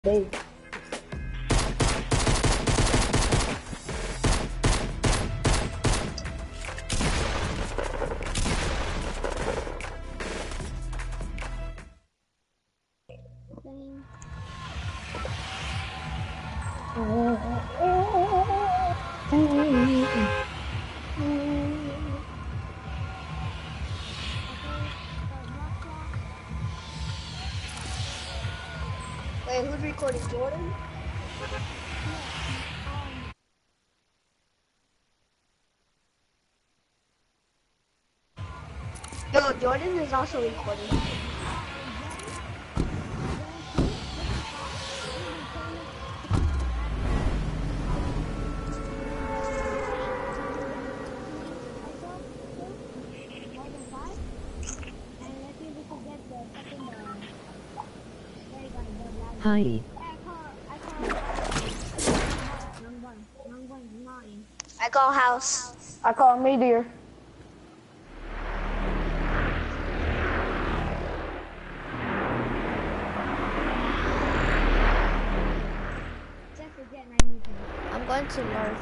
They. Wait, who's recording? Jordan? Yo, Jordan is also recording. Hi. I call house. I call Meteor. I'm going to large.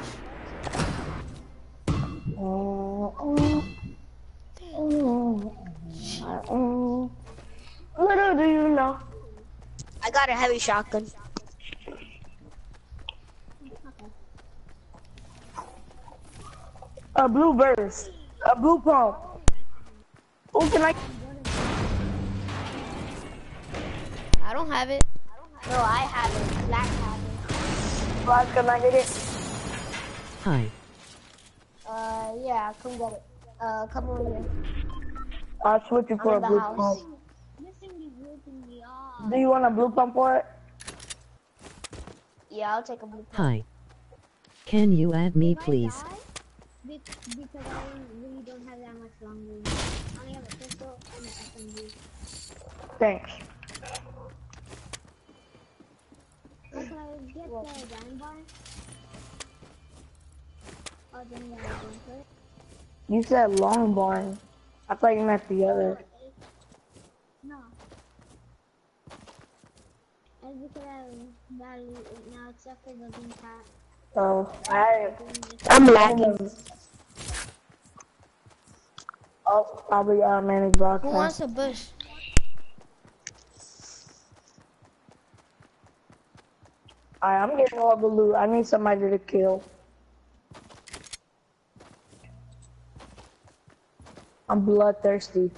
Little do you know. I got a heavy shotgun. A blue burst. A blue pump. Who can I? I don't have it. No, I have it. Black has it. Black, can I get it? Hi. Yeah, come get it. Come over here. I'll switch you for a I'm in the blue house. pump. Do you want a blue pump for it? Yeah, I'll take a blue. Hi. Can you add me, please? Because I really don't have that much long range. I only have a pistol and an SMG. Thanks. So can I get the diamond bar? Oh, then yeah, I'm going for it. You said long barn. I thought you meant the other. No. It's because I have bad loot right now, except for the green cat. So I'm lagging. I'll probably manage box. Who wants a bush? Alright, I'm getting all the loot. I need somebody to kill. I'm bloodthirsty.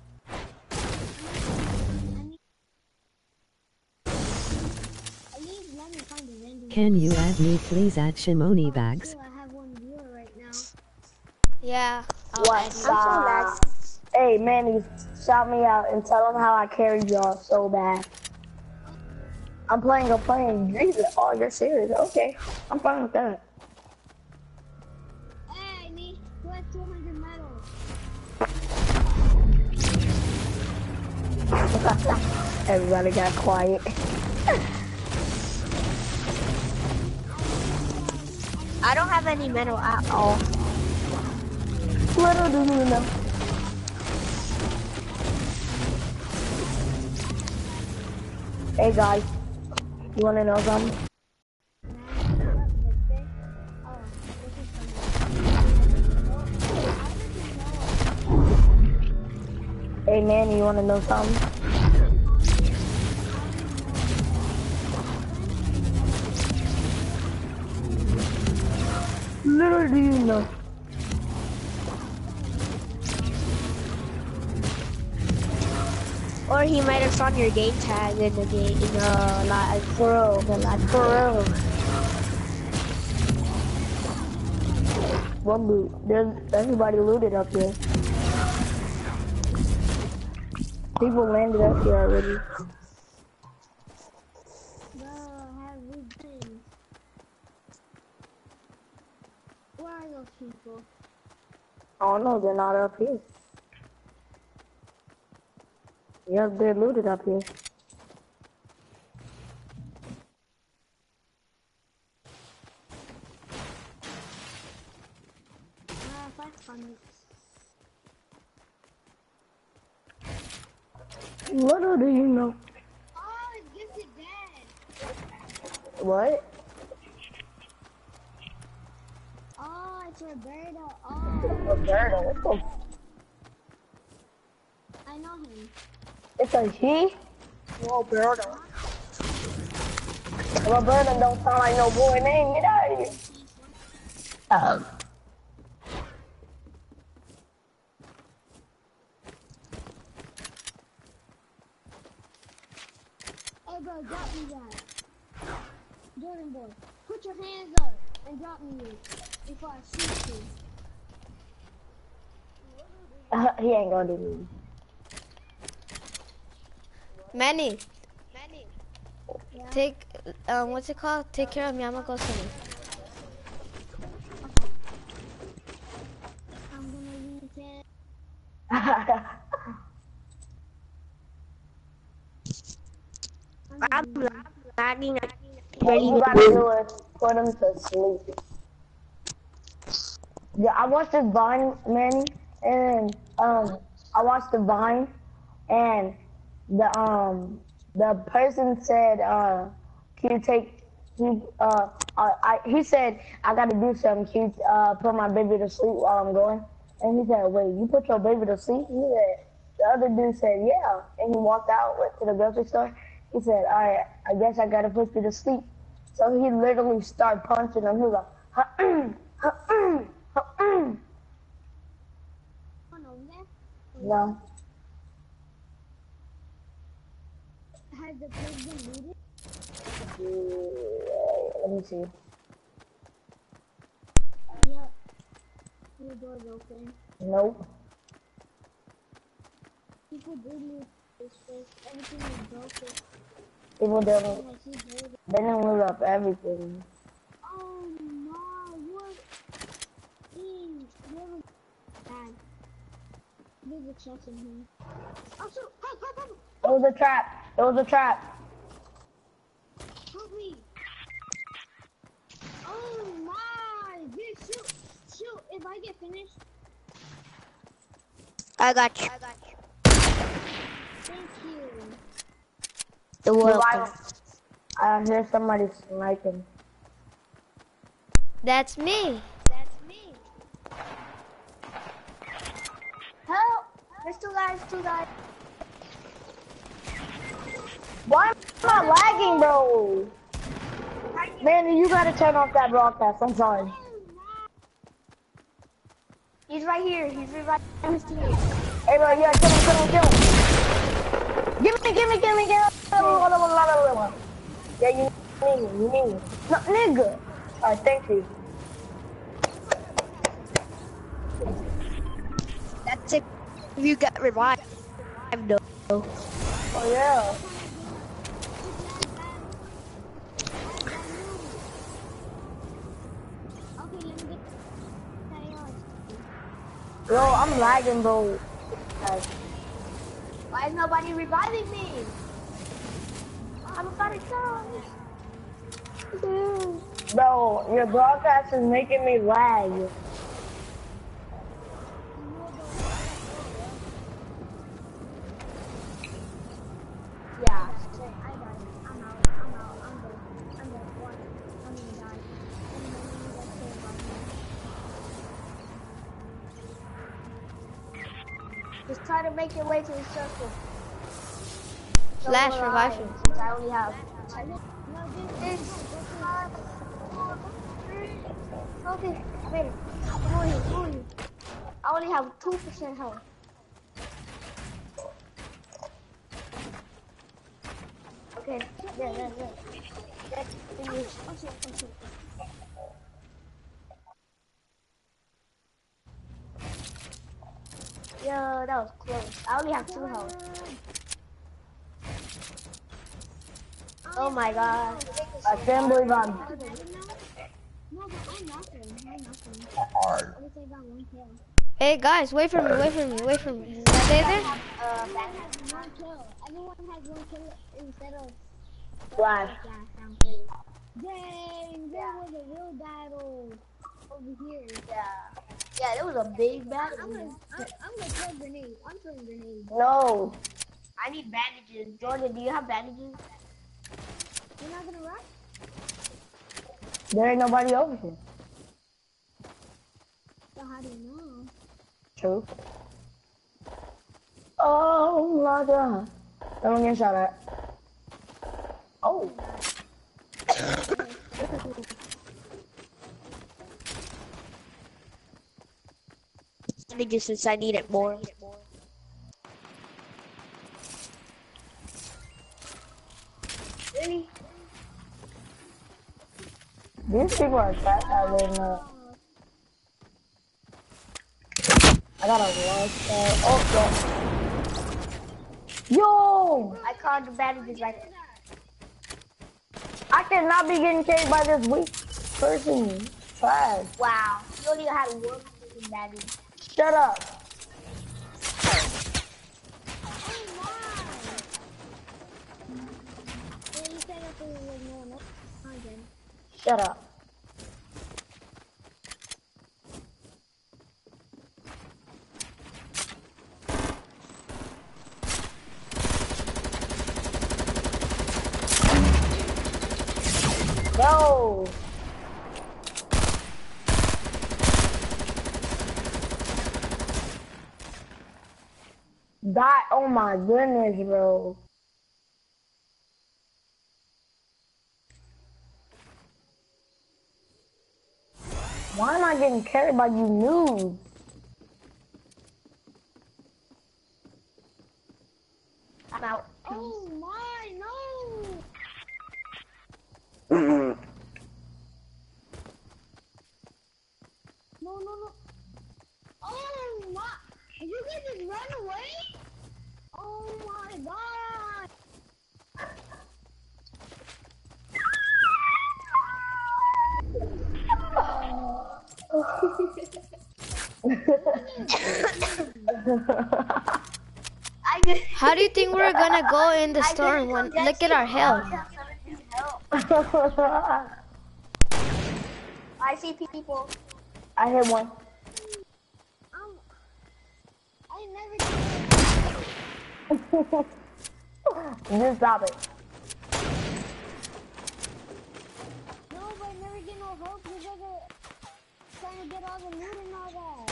Can you add me, please, at Shimoni Bags? I have one viewer right now. Yeah. What's I'm so up? lagging. Hey, Manny, shout me out and tell them how I carried y'all so bad. I'm playing. Jesus, oh, you're serious? Okay, I'm fine with that. Hey, I need 200 medals. Everybody got quiet. I don't have any metal at all. Little do you know. Hey guys, you wanna know something? Hey man, you wanna know something? Little do you know. Or he might have found your game tag in the game, in the live. For real, One loot. There's everybody looted up here. People landed up here already. Bro, I have loot things. Where are those people? Oh no, they're not up here. Yep, they're looted up here. I have 500. Little do you know. Oh, it's gifted dead. What? Oh, it's Roberto. Oh, Roberto, what the? I know him. It's a he? Roberto. Roberto don't sound like no boy name. Get out of here. Hey, bro, drop me that. Jordan boy, put your hands up and drop me it before I shoot you. He ain't gonna do me. Manny, Yeah? take, what's it called? Take care of me, I'm gonna go swimming. I'm gonna leave it. I'm lagging. What you gotta do is put him to sleep. Yeah, I watched this Vine, Manny, and I watched the Vine, and the person said, can you take, he said, I gotta do something, can you, put my baby to sleep while I'm going? And he said, wait, you put your baby to sleep? He said, the other dude said, yeah. And he walked out, went to the grocery store. He said, alright, I guess I gotta put you to sleep. So he literally started punching him. He was like, no. Has the place been looted? Let me see. Yeah. The door's open. Nope. People did loot this place. Everything is broken. People And didn't, I see buildings. they didn't loot up everything. Oh no, what? Eee, what bad. There's a chest in here. Oh, shoot! Help! It was a trap. It was a trap. Help me! Oh my! Dude, shoot! If I get finished, I got you. thank you. The welcome. I hear somebody sniping. That's me. Help! There's two guys. Why am I lagging, bro? Man, you gotta turn off that broadcast. I'm sorry. He's right here. He's right next to me. Hey, bro, yeah, kill him. Give me. Yeah, you need me. No, nigga. Alright, thank you. That's if you got revived, though. Oh, yeah. Okay, let me get that. Yo, I'm lagging, bro. Why is nobody reviving me? I'm about to die. Bro, your broadcast is making me lag. Yeah. I got it. I'm out. I'm dead. What? I'm gonna die. Just try to make your way to the circle. Flash revival. Since I only have 10. Okay, I made it. Come on here. I only have 2% health. Okay, there. That's finished. Oh shit. Yo, that was close. I only have 2 health. Oh my god. I can't believe I'm... No, but I'm nothing. At least I got 1 kill. Hey guys, wait for me. Stay there. Everyone has 1 kill instead of Flash. Dang, there was a real battle over here. Yeah, it was a big battle. I'm gonna throw grenades. I'm throwing grenades. No. I need bandages. Jordan, do you have bandages? You're not gonna rush? There ain't nobody over here. So how do you know? True. Oh my god. Someone getting shot at. Oh. Just since I need it more. Really? These people are fat. I didn't know. I got a large oh, yeah. Yo! I called the bandages right there. I cannot be getting carried by this weak person. Trash. Wow. You only had one freaking bandage. Shut up. Shut up. No. That, oh my goodness, bro. Why am I getting carried by you noobs? I'm out. Oh my, no! No, no, no. Oh my, you can just run away? Oh my god! How do you think we're gonna go in the storm when look at our health? I see people. I hit one. I never Just stop it. No, but I never get no help because they're trying to get all the loot and all that.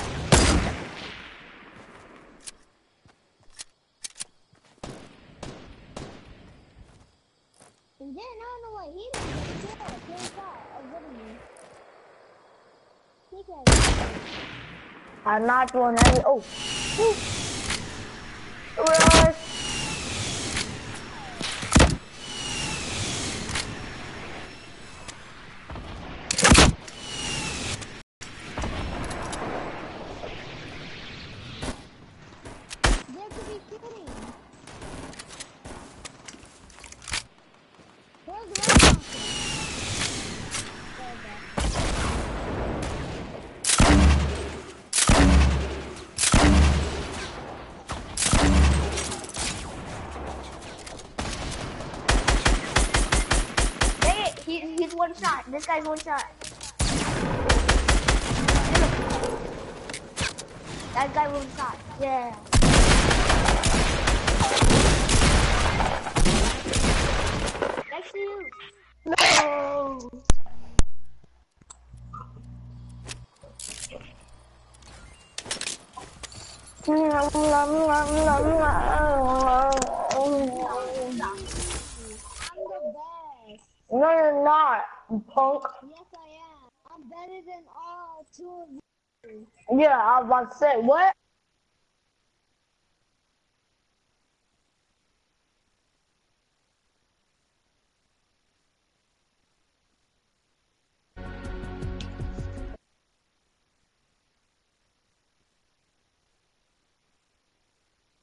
And then I don't know what he did. I knocked one every. Oh. Rush. There could be shooting. Where's the rest Dang it, he's one shot. This guy's one shot. That guy one shot. Yeah. Next to you. No. No, you're not, you punk. Yes, I am. I'm better than all two of you. Yeah, I was about to say, what?